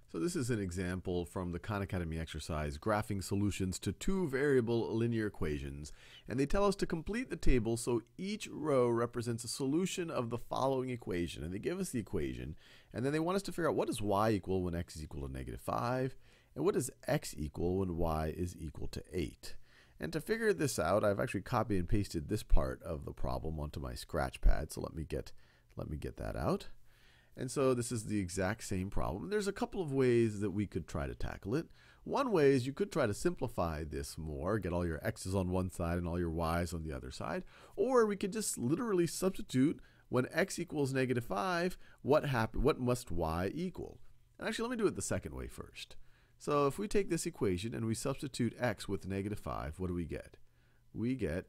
So this is an example from the Khan Academy exercise, graphing solutions to two variable linear equations. And they tell us to complete the table so each row represents a solution of the following equation. And they give us the equation, and then they want us to figure out what does y equal when x is equal to -5, and what does x equal when y is equal to 8. And to figure this out, I've actually copied and pasted this part of the problem onto my scratch pad. So let me get that out. And so this is the exact same problem. There's a couple of ways that we could try to tackle it. One way is you could try to simplify this more, get all your x's on one side and all your y's on the other side. Or we could just literally substitute when x equals -5, what must y equal? And actually, let me do it the second way first. So if we take this equation and we substitute x with -5, what do we get? We get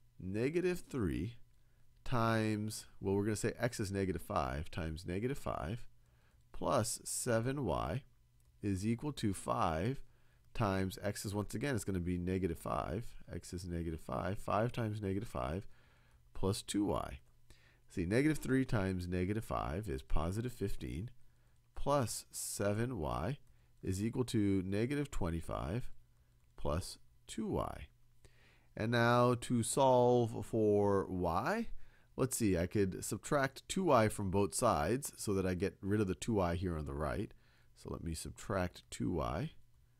-3 times, well, we're going to say x is -5 times -5 plus 7y is equal to 5 times x is, once again, it's going to be -5. X is -5. 5 times -5 plus 2y. See, -3 times -5 is +15 plus 7y is equal to -25 plus 2y. And now to solve for y, let's see, I could subtract 2y from both sides so that I get rid of the 2y here on the right. So let me subtract 2y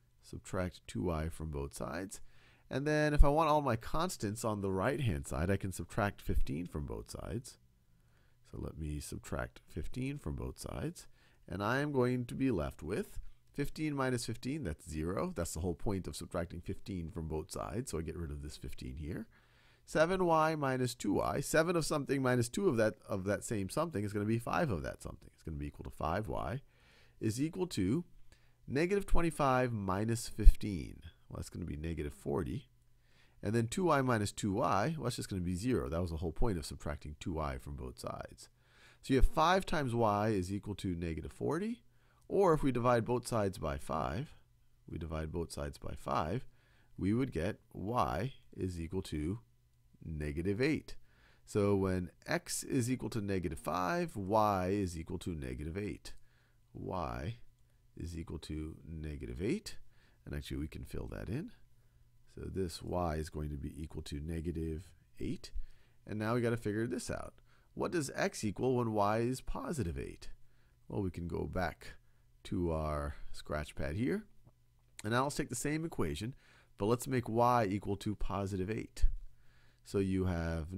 from both sides. And then if I want all my constants on the right-hand side, I can subtract 15 from both sides. So let me subtract 15 from both sides. And I am going to be left with 15 minus 15, that's 0. That's the whole point of subtracting 15 from both sides. So I get rid of this 15 here. 7y minus 2y. 7 of something minus 2 of that same something is going to be 5 of that something. It's going to be equal to 5y is equal to -25 minus 15. Well, that's going to be -40. And then 2y minus 2y, well, that's just going to be 0. That was the whole point of subtracting 2y from both sides. So you have 5 times y is equal to -40. Or if we divide both sides by 5, we would get y is equal to -8. So when x is equal to -5, y is equal to -8. Y is equal to -8. And actually, we can fill that in. So this y is going to be equal to -8. And now we got to figure this out. What does x equal when y is +8? Well, we can go back to our scratch pad here. And now let's take the same equation, but let's make y equal to +8. So you have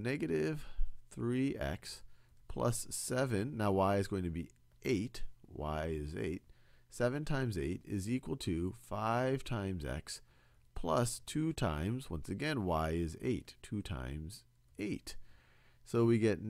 -3x plus 7. Now y is going to be 8. Y is 8. 7 times 8 is equal to 5 times x plus 2 times, once again, y is 8. 2 times 8. So we get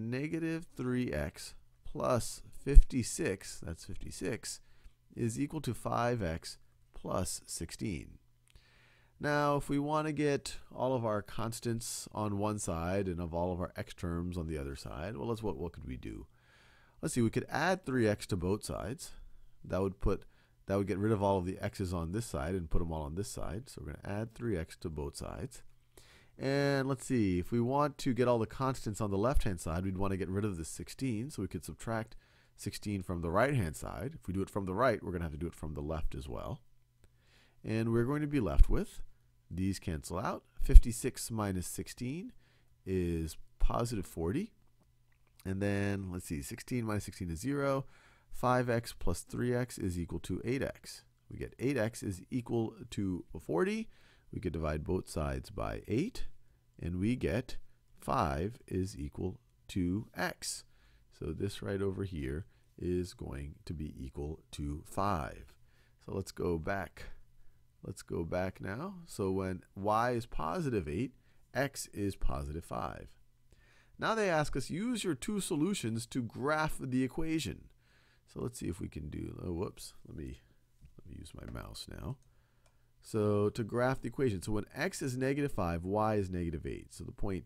-3x plus 56, that's 56, is equal to 5x plus 16. Now, if we want to get all of our constants on one side and of all of our x terms on the other side, well, what could we do? Let's see, we could add 3x to both sides. That would get rid of all of the x's on this side and put them all on this side. So we're going to add 3x to both sides. And let's see, if we want to get all the constants on the left-hand side, we'd want to get rid of the 16. So we could subtract 16 from the right-hand side. If we do it from the right, we're going to have to do it from the left as well. And we're going to be left with, these cancel out. 56 minus 16 is +40. And then, let's see, 16 minus 16 is 0. 5x plus 3x is equal to 8x. We get 8x is equal to 40. We could divide both sides by 8. And we get 5 is equal to x. So this right over here is going to be equal to 5. So let's go back. Let's go back now. So when y is +8, x is +5. Now they ask us, use your two solutions to graph the equation. So let's see if we can do, oh, whoops, let me use my mouse now. So to graph the equation, so when x is -5, y is -8. So the point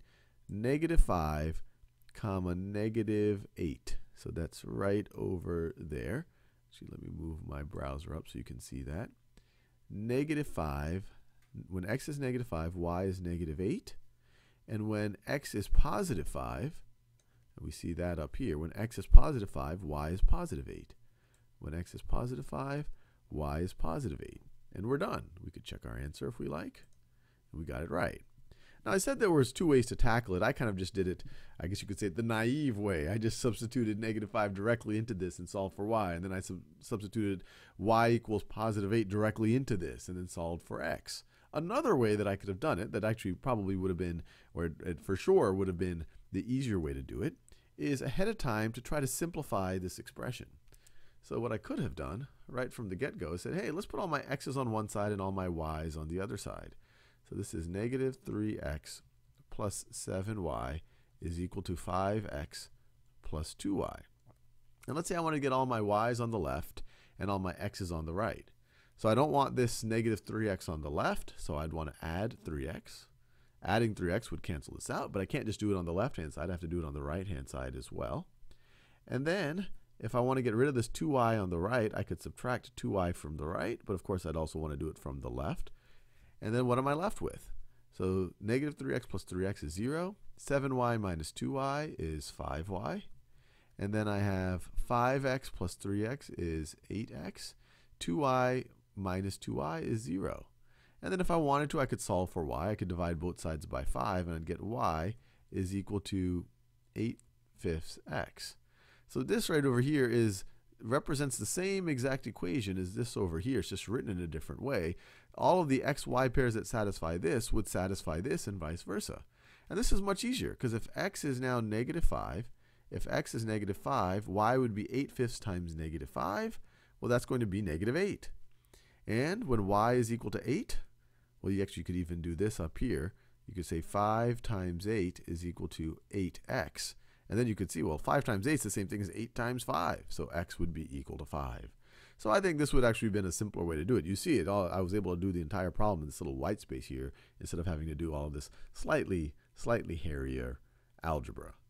-5, comma, -8. So that's right over there. Actually, let me move my browser up so you can see that. -5, when x is -5, y is -8. And when x is +5, and we see that up here, when x is +5, y is +8. When x is +5, y is positive 8. And we're done. We could check our answer if we like. And we got it right. Now, I said there was two ways to tackle it. I kind of just did it, I guess you could say, the naive way. I just substituted -5 directly into this and solved for y. And then I substituted y equals positive 8 directly into this and then solved for x. Another way that I could have done it, that actually probably would have been, or it for sure would have been the easier way to do it, is ahead of time to try to simplify this expression. So what I could have done right from the get-go is said, hey, let's put all my x's on one side and all my y's on the other side. So this is -3x plus 7y is equal to 5x plus 2y. And let's say I want to get all my y's on the left and all my x's on the right. So I don't want this -3x on the left, so I'd want to add 3x. Adding 3x would cancel this out, but I can't just do it on the left-hand side. I have to do it on the right-hand side as well. And then if I want to get rid of this 2y on the right, I could subtract 2y from the right, but of course I'd also want to do it from the left. And then what am I left with? So -3x plus 3x is 0. 7y minus 2y is 5y. And then I have 5x plus 3x is 8x. 2y minus 2y is 0. And then if I wanted to, I could solve for y. I could divide both sides by 5, and I'd get y is equal to 8/5 x. So this right over here represents the same exact equation as this over here. It's just written in a different way. All of the x, y pairs that satisfy this would satisfy this and vice versa. And this is much easier because if x is now -5, if x is -5, y would be 8/5 times -5. Well, that's going to be -8. And when y is equal to 8, well, you actually could even do this up here. You could say 5 times 8 is equal to 8x. And then you could see, well, 5 times 8 is the same thing as 8 times 5. So x would be equal to 5. So I think this would actually have been a simpler way to do it. You see it all. I was able to do the entire problem in this little white space here instead of having to do all of this slightly hairier algebra.